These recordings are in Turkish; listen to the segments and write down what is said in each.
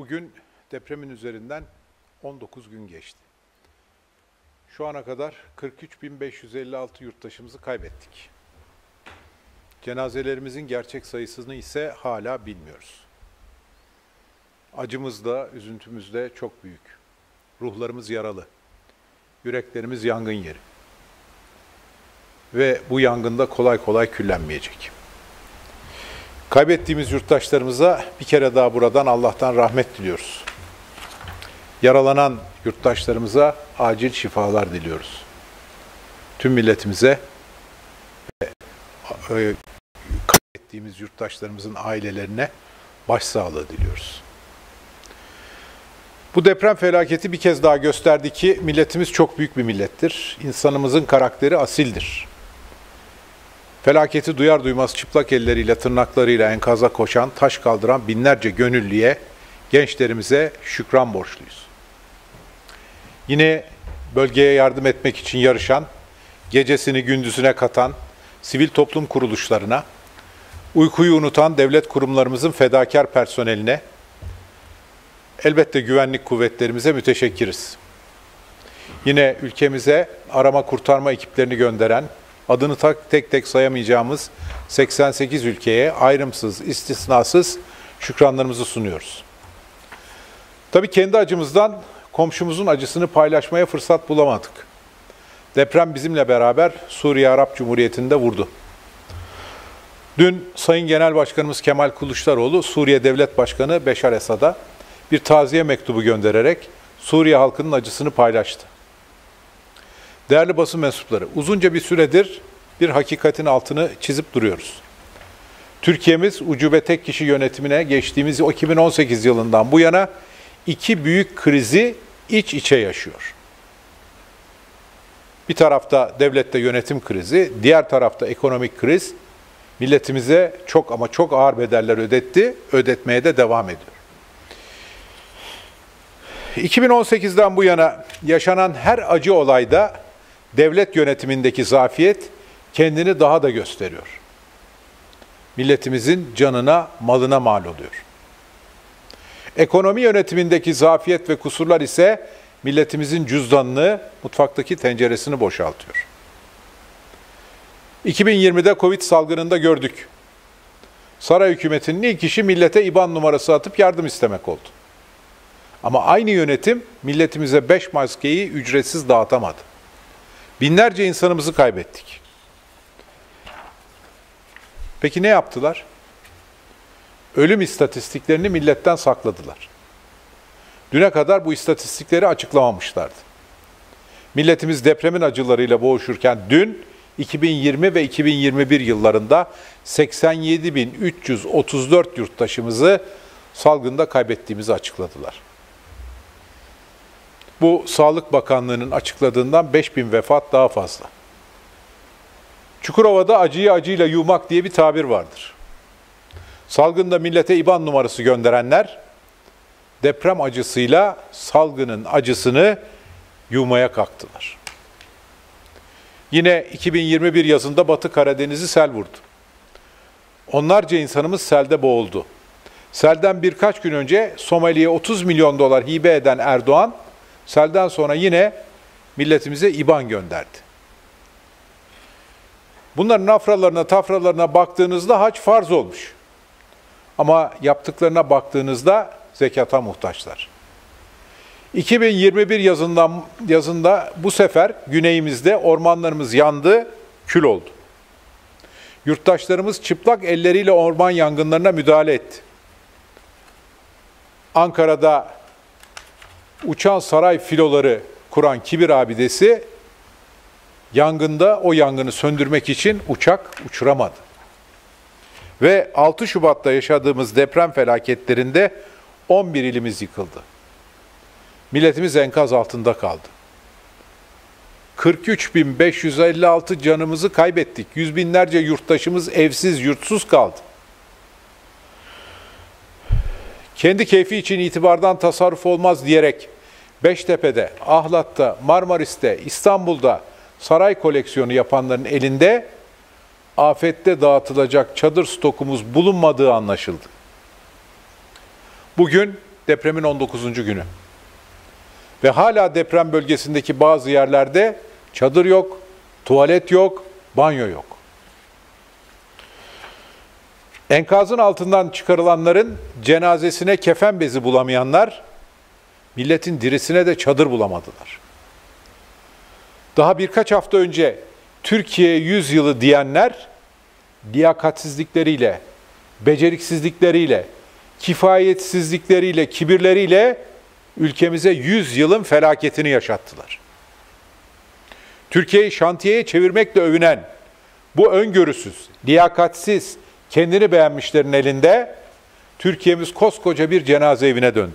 Bugün depremin üzerinden 19 gün geçti. Şu ana kadar 43.556 yurttaşımızı kaybettik. Cenazelerimizin gerçek sayısını ise hala bilmiyoruz. Acımız da, üzüntümüz de çok büyük. Ruhlarımız yaralı. Yüreklerimiz yangın yeri. Ve bu yangında kolay kolay küllenmeyecek. Kaybettiğimiz yurttaşlarımıza bir kere daha buradan Allah'tan rahmet diliyoruz. Yaralanan yurttaşlarımıza acil şifalar diliyoruz. Tüm milletimize ve kaybettiğimiz yurttaşlarımızın ailelerine başsağlığı diliyoruz. Bu deprem felaketi bir kez daha gösterdi ki milletimiz çok büyük bir millettir. İnsanımızın karakteri asildir. Felaketi duyar duymaz çıplak elleriyle, tırnaklarıyla enkaza koşan, taş kaldıran binlerce gönüllüye, gençlerimize şükran borçluyuz. Yine bölgeye yardım etmek için yarışan, gecesini gündüzüne katan sivil toplum kuruluşlarına, uykuyu unutan devlet kurumlarımızın fedakar personeline, elbette güvenlik kuvvetlerimize müteşekkiriz. Yine ülkemize arama kurtarma ekiplerini gönderen, adını tek tek sayamayacağımız 88 ülkeye ayrımsız, istisnasız şükranlarımızı sunuyoruz. Tabii kendi acımızdan komşumuzun acısını paylaşmaya fırsat bulamadık. Deprem bizimle beraber Suriye Arap Cumhuriyeti'nde vurdu. Dün Sayın Genel Başkanımız Kemal Kılıçdaroğlu, Suriye Devlet Başkanı Beşar Esad'a bir taziye mektubu göndererek Suriye halkının acısını paylaştı. Değerli basın mensupları, uzunca bir süredir bir hakikatin altını çizip duruyoruz. Türkiye'miz ucube tek kişi yönetimine geçtiğimiz 2018 yılından bu yana iki büyük krizi iç içe yaşıyor. Bir tarafta devlette yönetim krizi, diğer tarafta ekonomik kriz milletimize çok ama çok ağır bedeller ödetti, ödetmeye de devam ediyor. 2018'den bu yana yaşanan her acı olayda devlet yönetimindeki zafiyet kendini daha da gösteriyor. Milletimizin canına, malına mal oluyor. Ekonomi yönetimindeki zafiyet ve kusurlar ise milletimizin cüzdanını, mutfaktaki tenceresini boşaltıyor. 2020'de Covid salgınında gördük. Saray hükümetinin ilk işi millete IBAN numarası atıp yardım istemek oldu. Ama aynı yönetim milletimize 5 maskeyi ücretsiz dağıtamadı. Binlerce insanımızı kaybettik. Peki ne yaptılar? Ölüm istatistiklerini milletten sakladılar. Düne kadar bu istatistikleri açıklamamışlardı. Milletimiz depremin acılarıyla boğuşurken dün 2020 ve 2021 yıllarında 87.334 yurttaşımızı salgında kaybettiğimizi açıkladılar. Bu Sağlık Bakanlığı'nın açıkladığından 5.000 vefat daha fazla. Çukurova'da acıyı acıyla yumak diye bir tabir vardır. Salgında millete IBAN numarası gönderenler, deprem acısıyla salgının acısını yumaya kalktılar. Yine 2021 yazında Batı Karadeniz'i sel vurdu. Onlarca insanımız selde boğuldu. Selden birkaç gün önce Somali'ye 30 milyon dolar hibe eden Erdoğan, selden sonra yine milletimize IBAN gönderdi. Bunların afralarına, tafralarına baktığınızda hac farz olmuş. Ama yaptıklarına baktığınızda zekata muhtaçlar. 2021 yazında bu sefer güneyimizde ormanlarımız yandı, kül oldu. Yurttaşlarımız çıplak elleriyle orman yangınlarına müdahale etti. Ankara'da uçan saray filoları kuran Kibir abidesi yangında o yangını söndürmek için uçak uçuramadı. Ve 6 Şubat'ta yaşadığımız deprem felaketlerinde 11 ilimiz yıkıldı. Milletimiz enkaz altında kaldı. 43.556 canımızı kaybettik. Yüz binlerce yurttaşımız evsiz, yurtsuz kaldı. Kendi keyfi için itibardan tasarruf olmaz diyerek Beştepe'de, Ahlat'ta, Marmaris'te, İstanbul'da saray koleksiyonu yapanların elinde afette dağıtılacak çadır stokumuz bulunmadığı anlaşıldı. Bugün depremin 19. günü. Ve hala deprem bölgesindeki bazı yerlerde çadır yok, tuvalet yok, banyo yok. Enkazın altından çıkarılanların cenazesine kefen bezi bulamayanlar, milletin dirisine de çadır bulamadılar. Daha birkaç hafta önce Türkiye 100 yılı diyenler, liyakatsizlikleriyle, beceriksizlikleriyle, kifayetsizlikleriyle, kibirleriyle ülkemize 100 yılın felaketini yaşattılar. Türkiye'yi şantiyeye çevirmekle övünen bu öngörüsüz, liyakatsiz, kendini beğenmişlerin elinde Türkiye'miz koskoca bir cenaze evine döndü.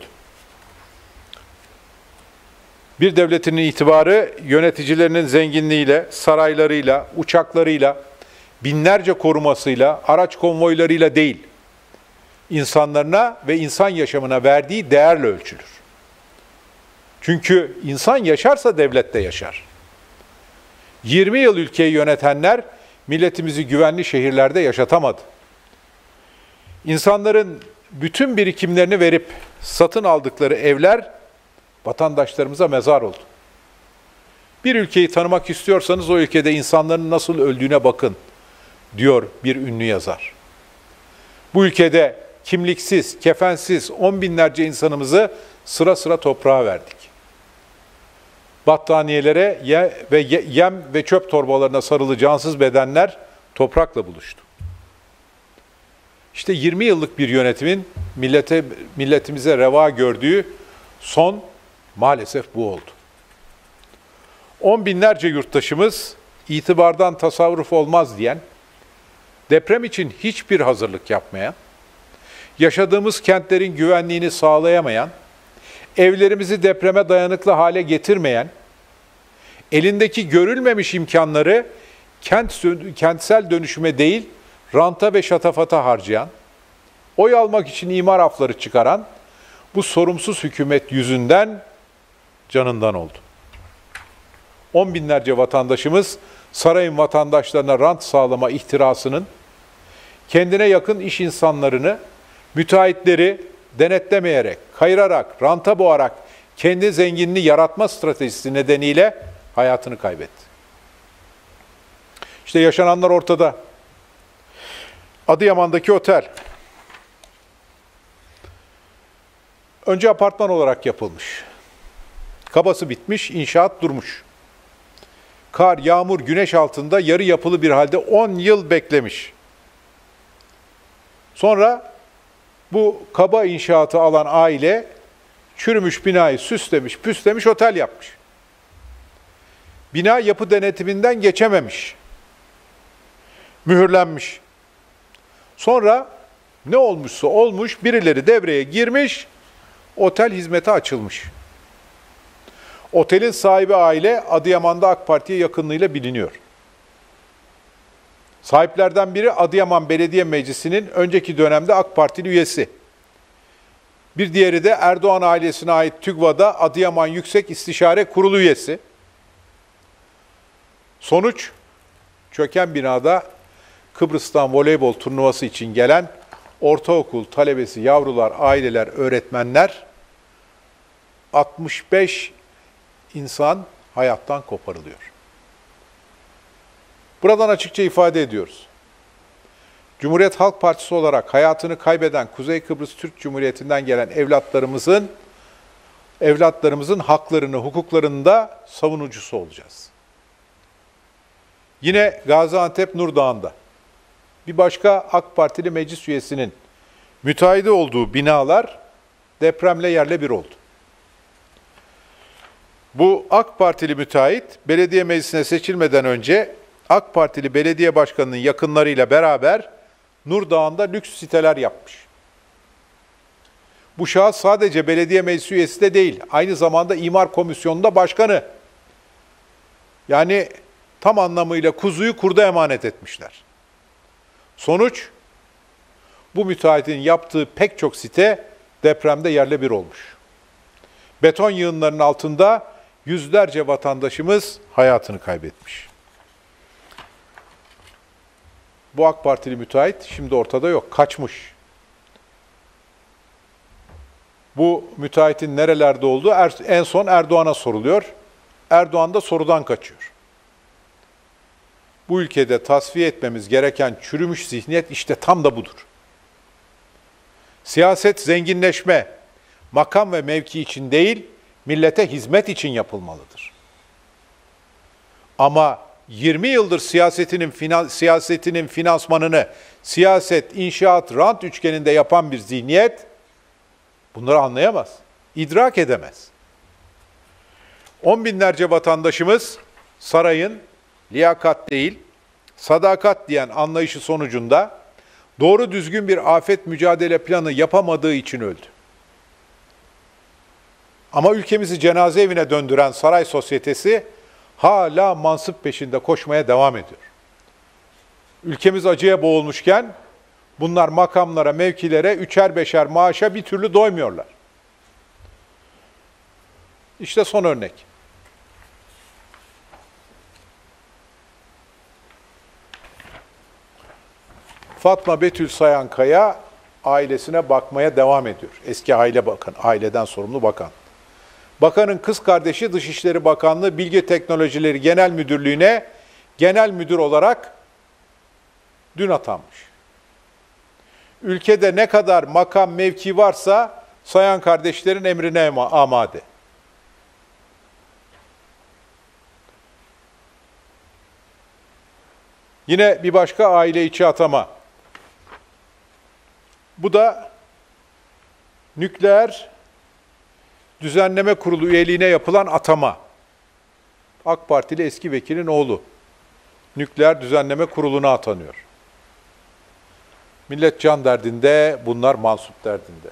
Bir devletin itibarı yöneticilerinin zenginliğiyle, saraylarıyla, uçaklarıyla, binlerce korumasıyla, araç konvoylarıyla değil, insanlarına ve insan yaşamına verdiği değerle ölçülür. Çünkü insan yaşarsa devlet de yaşar. 20 yıl ülkeyi yönetenler milletimizi güvenli şehirlerde yaşatamadı. İnsanların bütün birikimlerini verip satın aldıkları evler vatandaşlarımıza mezar oldu. Bir ülkeyi tanımak istiyorsanız o ülkede insanların nasıl öldüğüne bakın, diyor bir ünlü yazar. Bu ülkede kimliksiz, kefensiz 10 binlerce insanımızı sıra sıra toprağa verdik. Battaniyelere yem ve çöp torbalarına sarılı cansız bedenler toprakla buluştu. İşte 20 yıllık bir yönetimin milletimize reva gördüğü son maalesef bu oldu. 10 binlerce yurttaşımız itibardan tasarruf olmaz diyen, deprem için hiçbir hazırlık yapmayan, yaşadığımız kentlerin güvenliğini sağlayamayan, evlerimizi depreme dayanıklı hale getirmeyen, elindeki görülmemiş imkanları kentsel dönüşüme değil, ranta ve şatafata harcayan, oy almak için imar afları çıkaran bu sorumsuz hükümet yüzünden canından oldu. 10 binlerce vatandaşımız sarayın vatandaşlarına rant sağlama ihtirasının, kendine yakın iş insanlarını, müteahhitleri denetlemeyerek, kayırarak, ranta boğarak kendi zenginliğini yaratma stratejisi nedeniyle hayatını kaybetti. İşte yaşananlar ortada. Adıyaman'daki otel. Önce apartman olarak yapılmış. Kabası bitmiş, inşaat durmuş. Kar, yağmur, güneş altında yarı yapılı bir halde 10 yıl beklemiş. Sonra bu kaba inşaatı alan aile çürümüş binayı süslemiş, püslemiş, otel yapmış. Bina yapı denetiminden geçememiş. Mühürlenmiş. Sonra ne olmuşsa olmuş, birileri devreye girmiş, otel hizmete açılmış. Otelin sahibi aile Adıyaman'da AK Parti'ye yakınlığıyla biliniyor. Sahiplerden biri Adıyaman Belediye Meclisi'nin önceki dönemde AK Partili üyesi. Bir diğeri de Erdoğan ailesine ait TÜGVA'da Adıyaman Yüksek İstişare Kurulu üyesi. Sonuç, çöken binada Kıbrıs'tan voleybol turnuvası için gelen ortaokul talebesi, yavrular, aileler, öğretmenler, 65 insan hayattan koparılıyor. Buradan açıkça ifade ediyoruz. Cumhuriyet Halk Partisi olarak hayatını kaybeden Kuzey Kıbrıs Türk Cumhuriyeti'nden gelen evlatlarımızın haklarını, hukuklarını da savunucusu olacağız. Yine Gaziantep Nurdağ'ında bir başka AK Partili meclis üyesinin müteahhidi olduğu binalar depremle yerle bir oldu. Bu AK Partili müteahhit belediye meclisine seçilmeden önce AK Partili belediye başkanının yakınlarıyla beraber Nurdağ'ında lüks siteler yapmış. Bu şahıs sadece belediye meclis üyesi de değil, aynı zamanda imar komisyonunda başkanı. Yani tam anlamıyla kuzuyu kurda emanet etmişler. Sonuç, bu müteahhitin yaptığı pek çok site depremde yerle bir olmuş. Beton yığınlarının altında yüzlerce vatandaşımız hayatını kaybetmiş. Bu AK Partili müteahhit şimdi ortada yok, kaçmış. Bu müteahhitin nerelerde olduğu en son Erdoğan'a soruluyor. Erdoğan da sorudan kaçıyor. Bu ülkede tasfiye etmemiz gereken çürümüş zihniyet işte tam da budur. Siyaset zenginleşme, makam ve mevki için değil, millete hizmet için yapılmalıdır. Ama 20 yıldır siyasetinin finansmanını siyaset, inşaat, rant üçgeninde yapan bir zihniyet bunları anlayamaz, idrak edemez. 10 binlerce vatandaşımız sarayın liyakat değil, sadakat diyen anlayışı sonucunda doğru düzgün bir afet mücadele planı yapamadığı için öldü. Ama ülkemizi cenaze evine döndüren saray sosyetesi hala mansıp peşinde koşmaya devam ediyor. Ülkemiz acıya boğulmuşken bunlar makamlara, mevkilere, üçer beşer maaşa bir türlü doymuyorlar. İşte son örnek. Fatma Betül Sayankaya ailesine bakmaya devam ediyor. Eski aileden sorumlu bakan. Bakanın kız kardeşi Dışişleri Bakanlığı Bilgi Teknolojileri Genel Müdürlüğü'ne genel müdür olarak dün atanmış. Ülkede ne kadar makam mevki varsa Sayan kardeşlerin emrine amade. Yine bir başka aile içi atama. Bu da Nükleer Düzenleme Kurulu üyeliğine yapılan atama. AK Partili eski vekilin oğlu Nükleer Düzenleme Kurulu'na atanıyor. Millet can derdinde, bunlar mansup derdinde.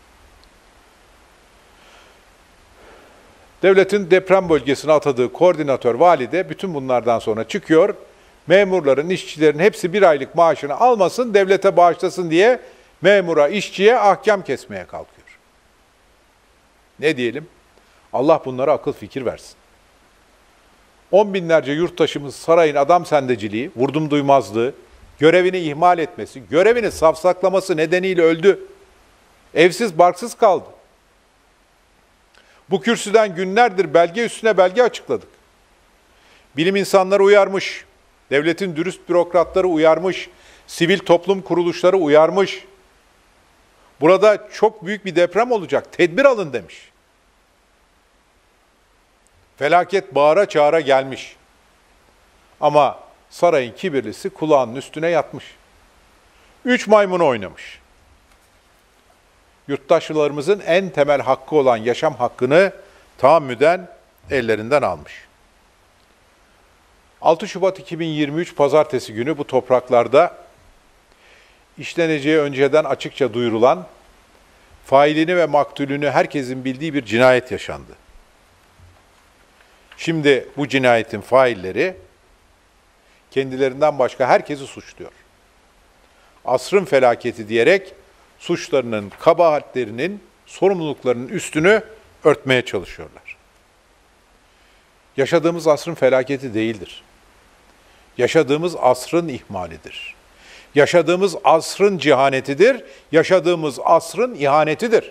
Devletin deprem bölgesine atadığı koordinatör vali de bütün bunlardan sonra çıkıyor. Memurların, işçilerin hepsi bir aylık maaşını almasın, devlete bağışlasın diye memura, işçiye ahkam kesmeye kalkıyor. Ne diyelim? Allah bunlara akıl fikir versin. 10 binlerce yurttaşımız sarayın adam sendeciliği, vurdum duymazlığı, görevini ihmal etmesi, görevini safsaklaması nedeniyle öldü. Evsiz barksız kaldı. Bu kürsüden günlerdir belge üstüne belge açıkladık. Bilim insanları uyarmış, devletin dürüst bürokratları uyarmış, sivil toplum kuruluşları uyarmış. Burada çok büyük bir deprem olacak, tedbir alın demiş. Felaket bağıra çağıra gelmiş. Ama sarayın kibirlisi kulağının üstüne yatmış. 3 maymunu oynamış. Yurttaşlarımızın en temel hakkı olan yaşam hakkını tahammüden ellerinden almış. 6 Şubat 2023 Pazartesi günü bu topraklarda işleneceği önceden açıkça duyurulan, failini ve maktulünü herkesin bildiği bir cinayet yaşandı. Şimdi bu cinayetin failleri kendilerinden başka herkesi suçluyor. Asrın felaketi diyerek suçlarının, kabahatlerinin, sorumluluklarının üstünü örtmeye çalışıyorlar. Yaşadığımız asrın felaketi değildir. Yaşadığımız asrın ihmalidir. Yaşadığımız asrın cihanetidir. Yaşadığımız asrın ihanetidir.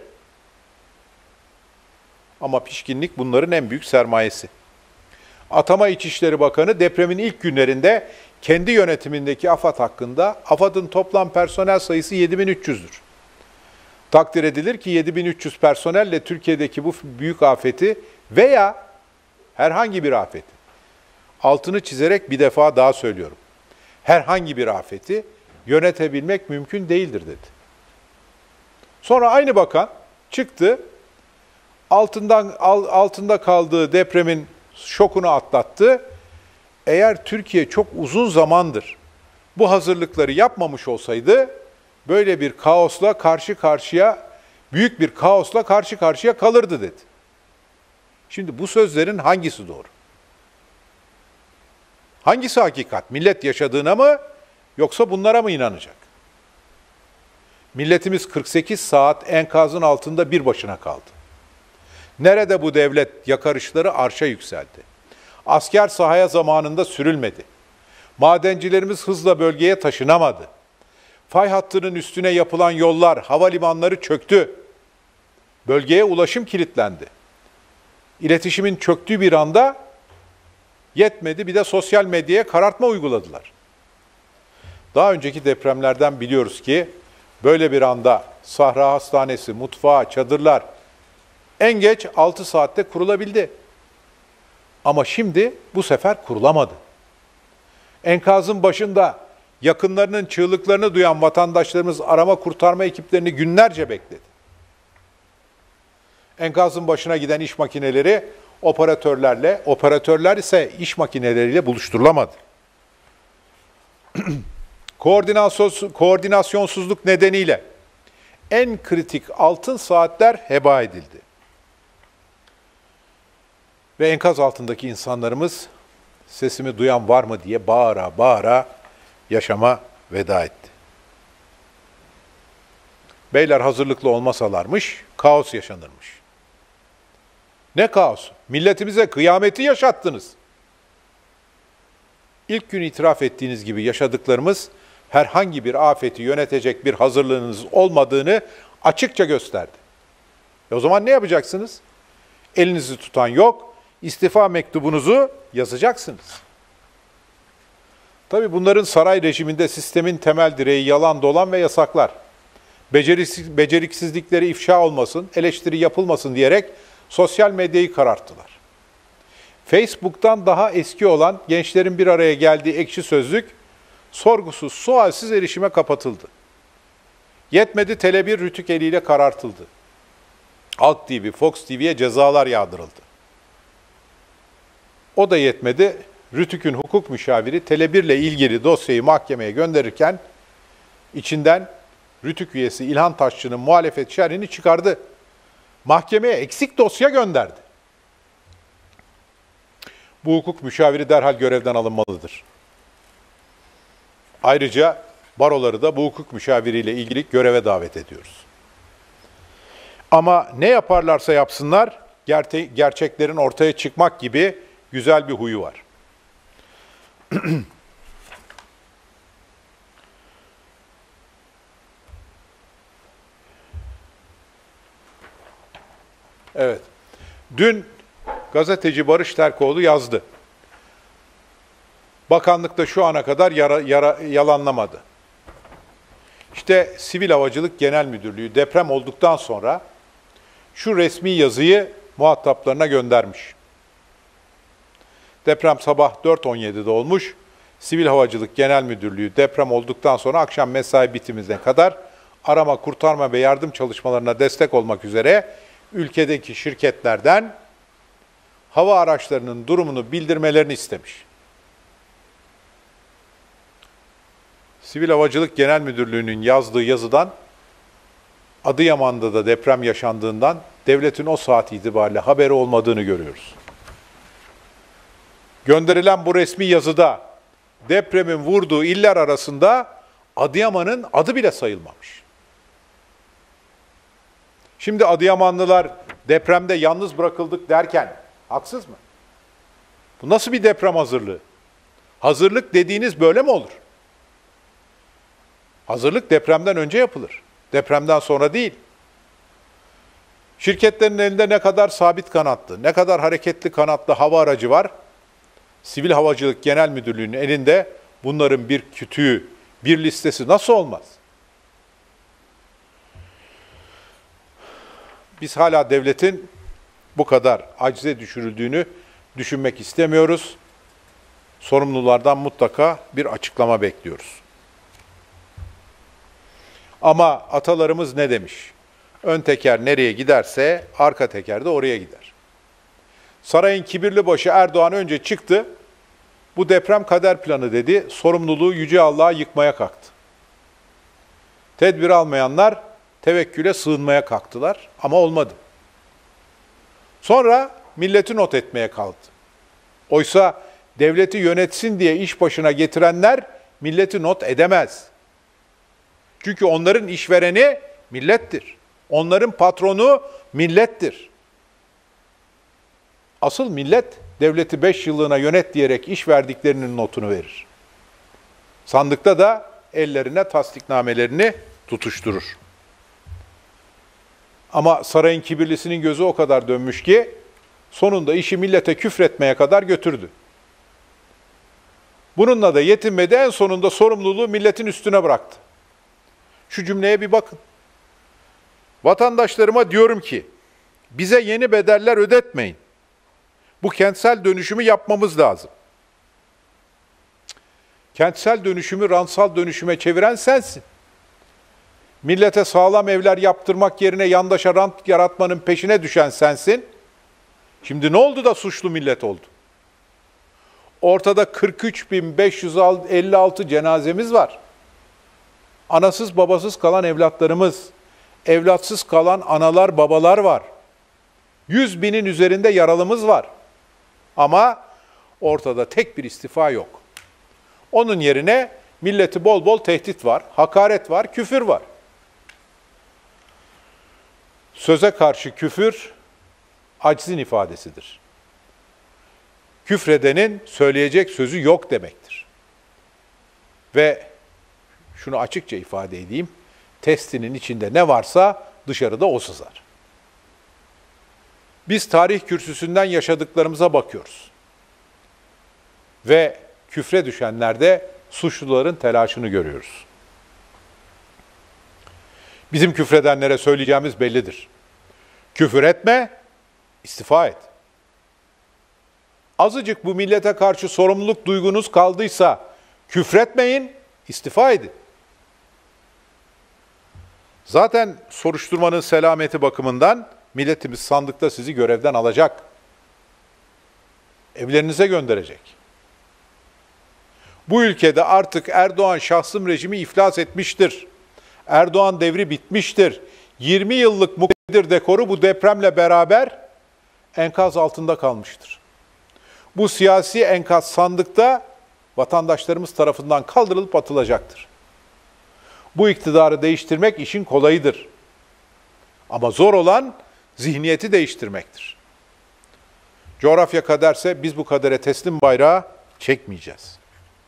Ama pişkinlik bunların en büyük sermayesi. Atama İçişleri Bakanı depremin ilk günlerinde kendi yönetimindeki AFAD hakkında, AFAD'ın toplam personel sayısı 7300'dür. Takdir edilir ki 7300 personelle Türkiye'deki bu büyük afeti veya herhangi bir afeti, altını çizerek bir defa daha söylüyorum, herhangi bir afeti yönetebilmek mümkün değildir dedi. Sonra aynı bakan çıktı, altında kaldığı depremin şokunu atlattı. Eğer Türkiye çok uzun zamandır bu hazırlıkları yapmamış olsaydı, böyle bir kaosla karşı karşıya, büyük bir kaosla karşı karşıya kalırdı dedi. Şimdi bu sözlerin hangisi doğru? Hangisi hakikat? Millet yaşadığına mı yoksa bunlara mı inanacak? Milletimiz 48 saat enkazın altında bir başına kaldı. Nerede bu devlet yakarışları arşa yükseldi? Asker sahaya zamanında sürülmedi. Madencilerimiz hızla bölgeye taşınamadı. Fay hattının üstüne yapılan yollar, havalimanları çöktü. Bölgeye ulaşım kilitlendi. İletişimin çöktüğü bir anda yetmedi, bir de sosyal medyaya karartma uyguladılar. Daha önceki depremlerden biliyoruz ki böyle bir anda Sahra Hastanesi, mutfağı, çadırlar en geç 6 saatte kurulabildi. Ama şimdi bu sefer kurulamadı. Enkazın başında yakınlarının çığlıklarını duyan vatandaşlarımız arama kurtarma ekiplerini günlerce bekledi. Enkazın başına giden iş makineleri operatörler ise iş makineleriyle buluşturulamadı. Koordinasyonsuzluk nedeniyle en kritik altın saatler heba edildi. Ve enkaz altındaki insanlarımız sesimi duyan var mı diye bağıra bağıra yaşama veda etti. Beyler hazırlıklı olmasalarmış, kaos yaşanırmış. Ne kaos? Milletimize kıyameti yaşattınız. İlk gün itiraf ettiğiniz gibi yaşadıklarımız herhangi bir afeti yönetecek bir hazırlığınız olmadığını açıkça gösterdi. O zaman ne yapacaksınız? Elinizi tutan yok, istifa mektubunuzu yazacaksınız. Tabii bunların saray rejiminde sistemin temel direği yalan, dolan ve yasaklar. Beceriksizlikleri ifşa olmasın, eleştiri yapılmasın diyerek sosyal medyayı kararttılar. Facebook'tan daha eski olan gençlerin bir araya geldiği Ekşi Sözlük, sorgusuz, sualsiz erişime kapatıldı. Yetmedi, Tele1 Rütük eliyle karartıldı. Halk TV, Fox TV'ye cezalar yağdırıldı. O da yetmedi, Rütük'ün hukuk müşaviri Tele1 ile ilgili dosyayı mahkemeye gönderirken, içinden Rütük üyesi İlhan Taşçı'nın muhalefet şerhini çıkardı. Mahkemeye eksik dosya gönderdi. Bu hukuk müşaviri derhal görevden alınmalıdır. Ayrıca baroları da bu hukuk müşaviriyle ilgili göreve davet ediyoruz. Ama ne yaparlarsa yapsınlar, gerçeklerin ortaya çıkmak gibi güzel bir huyu var. Evet. Dün gazeteci Barış Terkoğlu yazdı. Bakanlık da şu ana kadar yalanlamadı. İşte Sivil Havacılık Genel Müdürlüğü deprem olduktan sonra şu resmi yazıyı muhataplarına göndermiş. Deprem sabah 4.17'de olmuş. Sivil Havacılık Genel Müdürlüğü deprem olduktan sonra akşam mesai bitimine kadar arama, kurtarma ve yardım çalışmalarına destek olmak üzere ülkedeki şirketlerden hava araçlarının durumunu bildirmelerini istemiş. Sivil Havacılık Genel Müdürlüğü'nün yazdığı yazıdan Adıyaman'da da deprem yaşandığından devletin o saat itibariyle haberi olmadığını görüyoruz. Gönderilen bu resmi yazıda depremin vurduğu iller arasında Adıyaman'ın adı bile sayılmamış. Şimdi Adıyamanlılar depremde yalnız bırakıldık derken haksız mı? Bu nasıl bir deprem hazırlığı? Hazırlık dediğiniz böyle mi olur? Hazırlık depremden önce yapılır. Depremden sonra değil. Şirketlerin elinde ne kadar sabit kanatlı, ne kadar hareketli kanatlı hava aracı var? Sivil Havacılık Genel Müdürlüğü'nün elinde bunların bir kütüğü, bir listesi nasıl olmaz? Biz hala devletin bu kadar acize düşürüldüğünü düşünmek istemiyoruz. Sorumlulardan mutlaka bir açıklama bekliyoruz. Ama atalarımız ne demiş? Ön teker nereye giderse arka teker de oraya gider. Sarayın kibirli başı Erdoğan önce çıktı, bu deprem kader planı dedi, sorumluluğu Yüce Allah'a yıkmaya kalktı. Tedbir almayanlar tevekküle sığınmaya kalktılar ama olmadı. Sonra milleti not etmeye kalktı. Oysa devleti yönetsin diye iş başına getirenler milleti not edemez. Çünkü onların işvereni millettir. Onların patronu millettir. Asıl millet devleti 5 yıllığına yönet diyerek iş verdiklerinin notunu verir. Sandıkta da ellerine tasdiknamelerini tutuşturur. Ama sarayın kibirlisinin gözü o kadar dönmüş ki sonunda işi millete küfretmeye kadar götürdü. Bununla da yetinmedi, en sonunda sorumluluğu milletin üstüne bıraktı. Şu cümleye bir bakın. Vatandaşlarıma diyorum ki, bize yeni bedeller ödetmeyin. Bu kentsel dönüşümü yapmamız lazım. Kentsel dönüşümü rantsal dönüşüme çeviren sensin. Millete sağlam evler yaptırmak yerine yandaşa rant yaratmanın peşine düşen sensin. Şimdi ne oldu da suçlu millet oldu? Ortada 43.556 cenazemiz var. Anasız babasız kalan evlatlarımız, evlatsız kalan analar babalar var. 100.000'in üzerinde yaralımız var. Ama ortada tek bir istifa yok. Onun yerine milleti bol bol tehdit var, hakaret var, küfür var. Söze karşı küfür, aczin ifadesidir. Küfredenin söyleyecek sözü yok demektir. Ve şunu açıkça ifade edeyim, testinin içinde ne varsa dışarıda o sızar. Biz tarih kürsüsünden yaşadıklarımıza bakıyoruz. Ve küfre düşenlerde suçluların telaşını görüyoruz. Bizim küfredenlere söyleyeceğimiz bellidir. Küfür etme, istifa et. Azıcık bu millete karşı sorumluluk duygunuz kaldıysa küfretmeyin, istifa edin. Zaten soruşturmanın selameti bakımından milletimiz sandıkta sizi görevden alacak. Evlerinize gönderecek. Bu ülkede artık Erdoğan şahsım rejimi iflas etmiştir. Erdoğan devri bitmiştir. 20 yıllık muktedir dekoru bu depremle beraber enkaz altında kalmıştır. Bu siyasi enkaz sandıkta vatandaşlarımız tarafından kaldırılıp atılacaktır. Bu iktidarı değiştirmek işin kolayıdır. Ama zor olan zihniyeti değiştirmektir. Coğrafya kaderse biz bu kadere teslim bayrağı çekmeyeceğiz.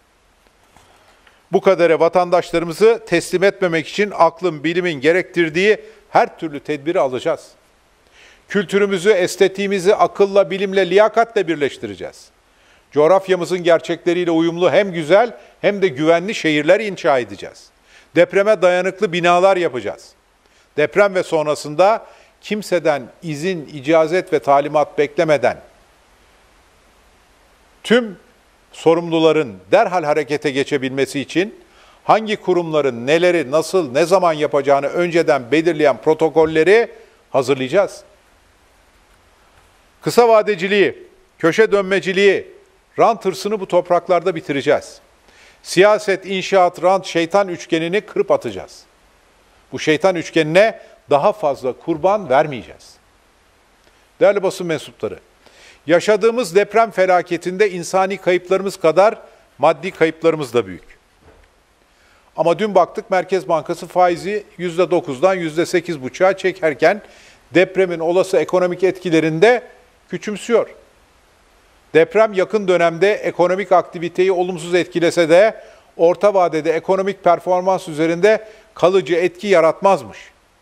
Bu kadere vatandaşlarımızı teslim etmemek için aklın, bilimin gerektirdiği her türlü tedbiri alacağız. Kültürümüzü, estetiğimizi akılla, bilimle, liyakatle birleştireceğiz. Coğrafyamızın gerçekleriyle uyumlu hem güzel hem de güvenli şehirler inşa edeceğiz. Depreme dayanıklı binalar yapacağız. Deprem ve sonrasında kimseden izin, icazet ve talimat beklemeden tüm sorumluların derhal harekete geçebilmesi için hangi kurumların neleri, nasıl, ne zaman yapacağını önceden belirleyen protokolleri hazırlayacağız. Kısa vadeciliği, köşe dönmeciliği, rant hırsını bu topraklarda bitireceğiz. Siyaset, inşaat, rant, şeytan üçgenini kırıp atacağız. Bu şeytan üçgenine daha fazla kurban vermeyeceğiz. Değerli basın mensupları, yaşadığımız deprem felaketinde insani kayıplarımız kadar maddi kayıplarımız da büyük. Ama dün baktık Merkez Bankası faizi %9'dan %8,5'a çekerken depremin olası ekonomik etkilerinde küçümsüyor. Deprem yakın dönemde ekonomik aktiviteyi olumsuz etkilese de orta vadede ekonomik performans üzerinde kalıcı etki yaratmazmış.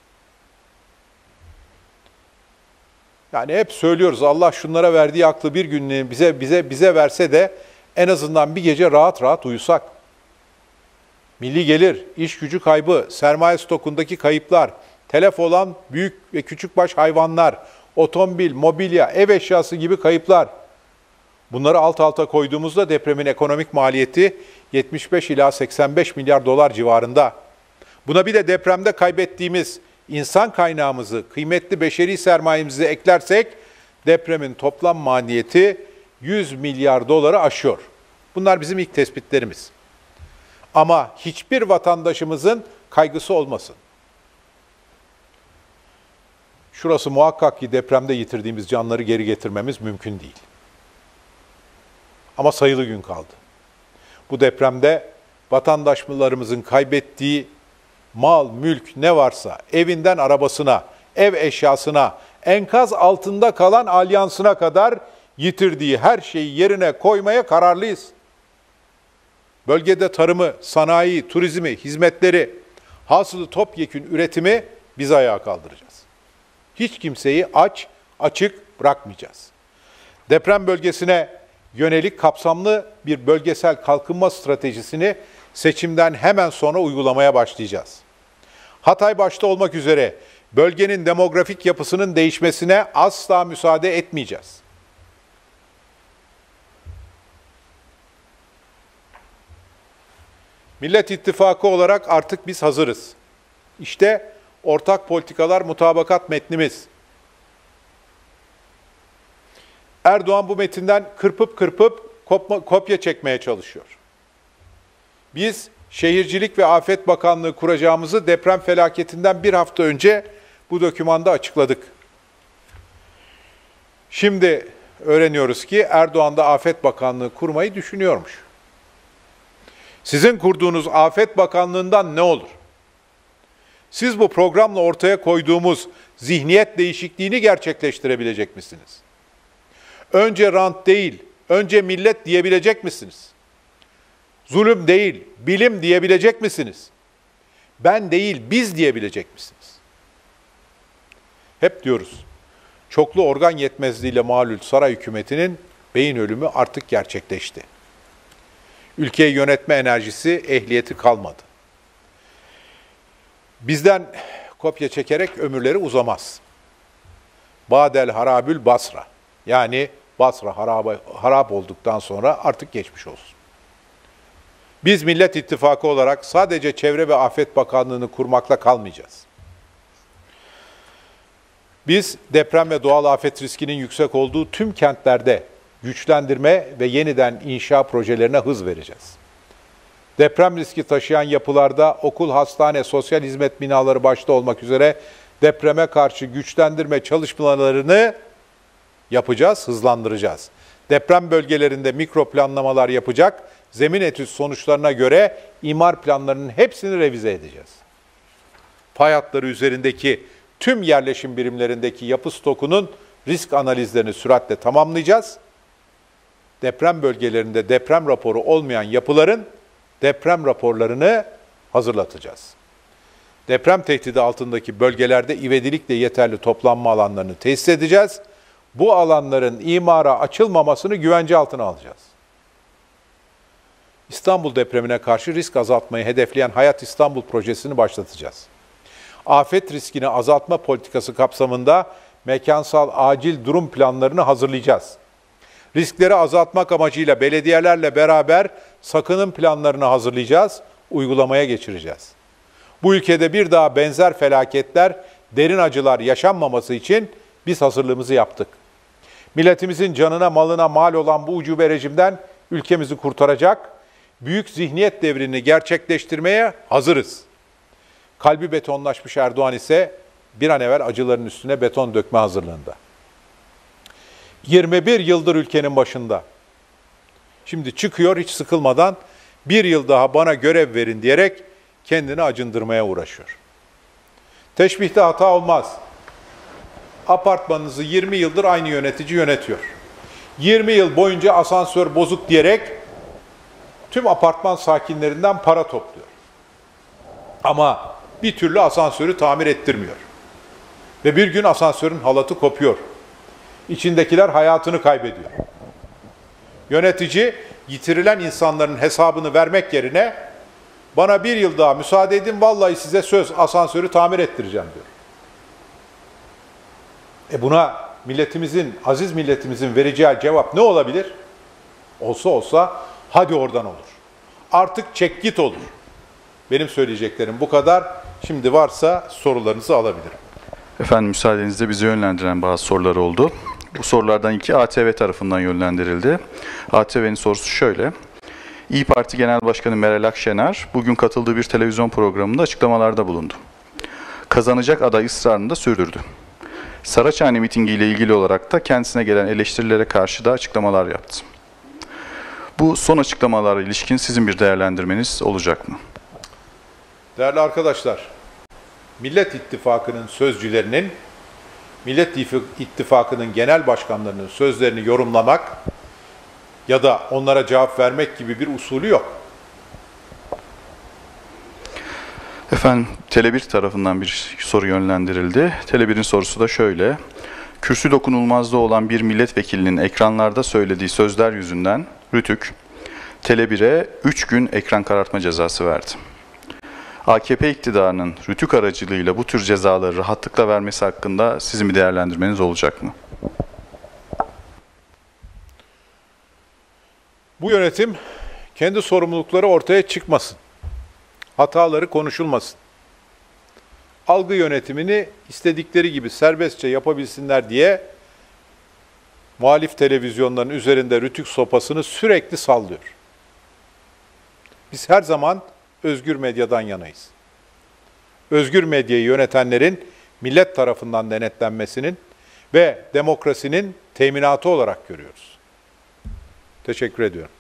Yani hep söylüyoruz, Allah şunlara verdiği aklı bir günlüğüne bize verse de en azından bir gece rahat rahat uyusak. Milli gelir, iş gücü kaybı, sermaye stokundaki kayıplar, telef olan büyük ve küçükbaş hayvanlar, otomobil, mobilya, ev eşyası gibi kayıplar. Bunları alt alta koyduğumuzda depremin ekonomik maliyeti 75 ila 85 milyar dolar civarında. Buna bir de depremde kaybettiğimiz insan kaynağımızı, kıymetli beşeri sermayemizi eklersek depremin toplam maliyeti 100 milyar doları aşıyor. Bunlar bizim ilk tespitlerimiz. Ama hiçbir vatandaşımızın kaygısı olmasın. Şurası muhakkak ki depremde yitirdiğimiz canları geri getirmemiz mümkün değil. Ama sayılı gün kaldı. Bu depremde vatandaşlarımızın kaybettiği mal, mülk ne varsa, evinden arabasına, ev eşyasına, enkaz altında kalan alyansına kadar yitirdiği her şeyi yerine koymaya kararlıyız. Bölgede tarımı, sanayi, turizmi, hizmetleri, hasılı topyekün üretimi biz ayağa kaldıracağız. Hiç kimseyi açık bırakmayacağız. Deprem bölgesine yönelik kapsamlı bir bölgesel kalkınma stratejisini seçimden hemen sonra uygulamaya başlayacağız. Hatay başta olmak üzere bölgenin demografik yapısının değişmesine asla müsaade etmeyeceğiz. Millet İttifakı olarak artık biz hazırız. İşte ortak politikalar mutabakat metnimiz. Erdoğan bu metinden kırpıp kopya çekmeye çalışıyor. Biz Şehircilik ve Afet Bakanlığı kuracağımızı deprem felaketinden bir hafta önce bu dokümanda açıkladık. Şimdi öğreniyoruz ki Erdoğan da Afet Bakanlığı kurmayı düşünüyormuş. Sizin kurduğunuz Afet Bakanlığı'ndan ne olur? Siz bu programla ortaya koyduğumuz zihniyet değişikliğini gerçekleştirebilecek misiniz? Önce rant değil, önce millet diyebilecek misiniz? Zulüm değil, bilim diyebilecek misiniz? Ben değil, biz diyebilecek misiniz? Hep diyoruz, çoklu organ yetmezliğiyle malul saray hükümetinin beyin ölümü artık gerçekleşti. Ülkeyi yönetme enerjisi, ehliyeti kalmadı. Bizden kopya çekerek ömürleri uzamaz. Badel harabül Basra. Yani Basra harap olduktan sonra artık geçmiş olsun. Biz Millet İttifakı olarak sadece Çevre ve Afet Bakanlığı'nı kurmakla kalmayacağız. Biz deprem ve doğal afet riskinin yüksek olduğu tüm kentlerde güçlendirme ve yeniden inşa projelerine hız vereceğiz. Deprem riski taşıyan yapılarda okul, hastane, sosyal hizmet binaları başta olmak üzere depreme karşı güçlendirme çalışmalarını yapacağız, hızlandıracağız. Deprem bölgelerinde mikro planlamalar yapacak, zemin etüt sonuçlarına göre imar planlarının hepsini revize edeceğiz. Fay hatları üzerindeki tüm yerleşim birimlerindeki yapı stokunun risk analizlerini süratle tamamlayacağız. Deprem bölgelerinde deprem raporu olmayan yapıların deprem raporlarını hazırlatacağız. Deprem tehdidi altındaki bölgelerde ivedilikle yeterli toplanma alanlarını tesis edeceğiz. Bu alanların imara açılmamasını güvence altına alacağız. İstanbul depremine karşı risk azaltmayı hedefleyen Hayat İstanbul projesini başlatacağız. Afet riskini azaltma politikası kapsamında mekansal acil durum planlarını hazırlayacağız. Riskleri azaltmak amacıyla belediyelerle beraber sakınım planlarını hazırlayacağız, uygulamaya geçireceğiz. Bu ülkede bir daha benzer felaketler, derin acılar yaşanmaması için biz hazırlığımızı yaptık. Milletimizin canına malına mal olan bu ucube rejimden ülkemizi kurtaracak, büyük zihniyet devrini gerçekleştirmeye hazırız. Kalbi betonlaşmış Erdoğan ise bir an evvel acıların üstüne beton dökme hazırlığında. 21 yıldır ülkenin başında. Şimdi çıkıyor hiç sıkılmadan bir yıl daha bana görev verin diyerek kendini acındırmaya uğraşıyor. Teşbihte hata olmaz. Apartmanınızı 20 yıldır aynı yönetici yönetiyor. 20 yıl boyunca asansör bozuk diyerek tüm apartman sakinlerinden para topluyor. Ama bir türlü asansörü tamir ettirmiyor. Ve bir gün asansörün halatı kopuyor. İçindekiler hayatını kaybediyor. Yönetici yitirilen insanların hesabını vermek yerine bana bir yıl daha müsaade edin, vallahi size söz asansörü tamir ettireceğim diyor. Buna aziz milletimizin vereceği cevap ne olabilir? Olsa hadi oradan olur. Artık çek git olur. Benim söyleyeceklerim bu kadar. Şimdi varsa sorularınızı alabilirim. Efendim müsaadenizle bizi yönlendiren bazı sorular oldu. Bu sorulardan iki ATV tarafından yönlendirildi. ATV'nin sorusu şöyle. İYİ Parti Genel Başkanı Meral Akşener bugün katıldığı bir televizyon programında açıklamalarda bulundu. Kazanacak aday ısrarını da sürdürdü. Saraçhane mitingiyle ilgili olarak da kendisine gelen eleştirilere karşı da açıklamalar yaptı. Bu son açıklamalara ilişkin sizin bir değerlendirmeniz olacak mı? Değerli arkadaşlar, Millet İttifakı'nın sözcülerinin, Millet İttifakı'nın genel başkanlarının sözlerini yorumlamak ya da onlara cevap vermek gibi bir usulü yok. Efendim, Tele1 tarafından bir soru yönlendirildi. Tele1'in sorusu da şöyle. Kürsü dokunulmazlığı olan bir milletvekilinin ekranlarda söylediği sözler yüzünden Rütük, Tele1'e 3 gün ekran karartma cezası verdi. AKP iktidarının Rütük aracılığıyla bu tür cezaları rahatlıkla vermesi hakkında sizin bir değerlendirmeniz olacak mı? Bu yönetim kendi sorumlulukları ortaya çıkmasın. Hataları konuşulmasın. Algı yönetimini istedikleri gibi serbestçe yapabilsinler diye muhalif televizyonların üzerinde rütük sopasını sürekli sallıyor. Biz her zaman özgür medyadan yanayız. Özgür medyayı yönetenlerin millet tarafından denetlenmesinin ve demokrasinin teminatı olarak görüyoruz. Teşekkür ediyorum.